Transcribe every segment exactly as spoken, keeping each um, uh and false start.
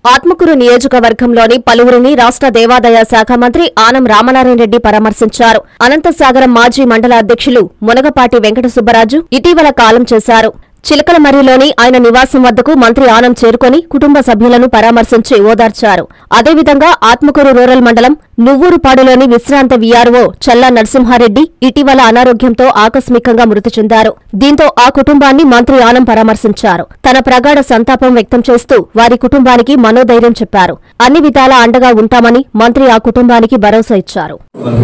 ఆత్మకూరు నియోజకవర్గంలోని పలువురిని రాష్ట్ర దేవాదాయ శాఖ మంత్రి ఆనం రామనారాయణ రెడ్డి పరామర్శించారు. అనంతసాగరం మాజీ మండల అధ్యక్షులు మునగపాటి వెంకట సుబ్బరాజు ఇటీవల కాలం చేశారు. చిలకలమర్రిలోని ఆయన నివాసం వద్దకు మంత్రి ఆనం చేరుకుని కుటుంబ సభ్యులను పరామర్శించి ఓదార్చారు. అదేవిధంగా ఆత్మకూరు రూరల్ మండలం నువ్వూరుపాడులోని విశ్రాంత వీఆర్ఓ చల్లా నరసింహారెడ్డి ఇటీవల అనారోగ్యంతో ఆకస్మికంగా మృతి చెందారు. దీంతో ఆ కుటుంబాన్ని మంత్రి ఆనం పరామర్శించారు. తన ప్రగాఢ సంతాపం వ్యక్తం చేస్తూ వారి కుటుంబానికి మనోధైర్యం చెప్పారు. అన్ని విధాలా అండగా ఉంటామని మంత్రి ఆ కుటుంబానికి భరోసా ఇచ్చారు.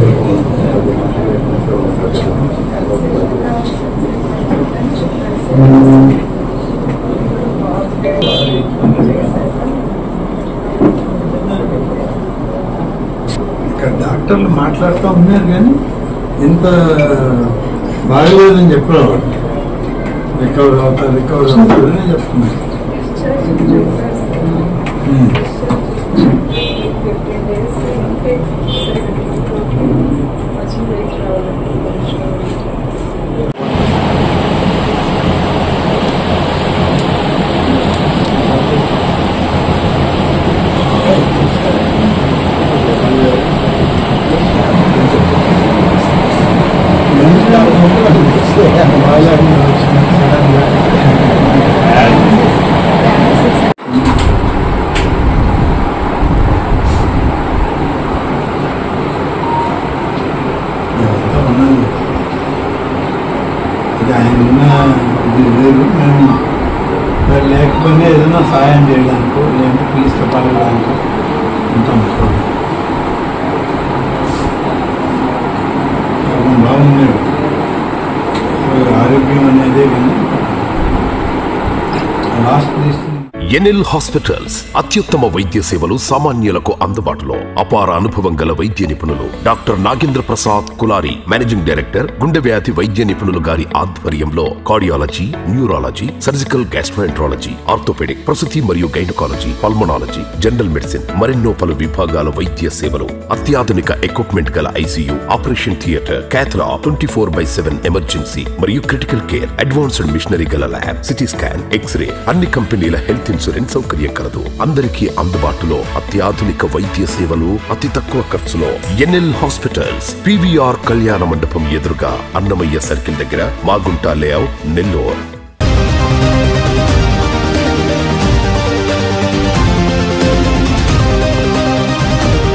ఇక్కడ డాక్టర్లు మాట్లాడుతూ ఉన్నారు కానీ ఇంత బాగలేదని చెప్పేవాడు. రికవర్ అవుతారు రికవర్ అవుతారని చెప్తున్నారు. ఆయన ఉన్న ఇది లేదు. మేము లేకపోయినా ఏదైనా సహాయం చేయడానికో లేదంటే పిలిస్తే పడడానికి ఉంటాం. బాగున్నాడు ఆరోగ్యం అనేది కానీ లాస్ట్ తీసుకుని ఎన్ఎల్ హాస్పిటల్స్ అత్యుత్తమ వైద్య సేవలు సామాన్యులకు అందుబాటులో. అపార అనుభవం గల వైద్య నిపుణులు doctor Nagendra Prasad Kulari, managing director, గుండె వ్యాధి వైద్య నిపుణులు గారి ఆధ్వర్యంలో cardiology, neurology, surgical gastroenterology, orthopaedic, ప్రసూతి మరియు గైనకాలజీ, పల్మనాలజీ, జనరల్ మెడిసిన్ మరెన్నో పలు విభాగాల వైద్య సేవలు. అత్యాధునిక ఎక్విప్మెంట్ గల ICU, operation theatre, cath lab, twenty four by seven emergency మరియు క్రిటికల్ కేర్, అడ్వాన్స్డ్ మిషనరీ గల ల్యాబ్, సిటీ స్కాన్, ఎక్స్రే, అన్ని కంపెనీల హెల్త్ ఇన్సూరెన్స్ సౌకర్యం కలదు. అందరికీ అందుబాటులో అత్యాధునిక వైద్య సేవలు అతి తక్కువ ఖర్చులో. ఎన్ఎల్ హాస్పిటల్స్, పీవీఆర్ కళ్యాణ మండపం ఎదురుగా, అన్నమయ్య సర్కిల్ దగ్గర, మాగుంట లేఅవుట్, నెల్లూరు.